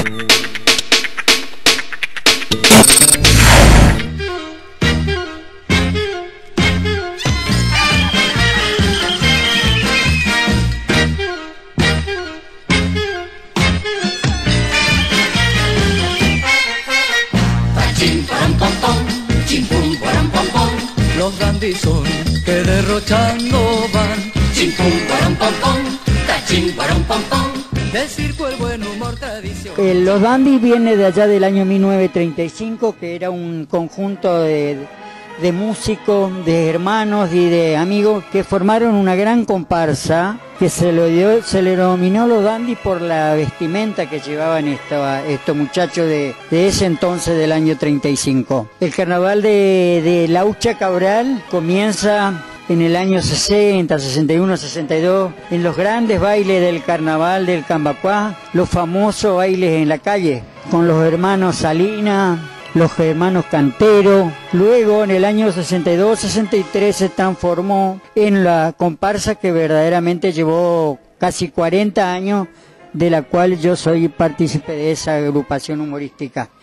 Los dandis son que derrochando van. Chim pum param pam pam, tachín param pam pam. Del circo el buen humor tradición. Los Dandis viene de allá del año 1935, que era un conjunto de músicos, de hermanos y de amigos que formaron una gran comparsa que se le denominó los Dandis por la vestimenta que llevaban estos muchachos de ese entonces del año 35. El carnaval de Laucha Cabral comienza en el año 60, 61, 62, en los grandes bailes del carnaval del Cambacuá, los famosos bailes en la calle, con los hermanos Salinas, los hermanos Cantero. Luego, en el año 62, 63, se transformó en la comparsa que verdaderamente llevó casi 40 años, de la cual yo soy partícipe de esa agrupación humorística.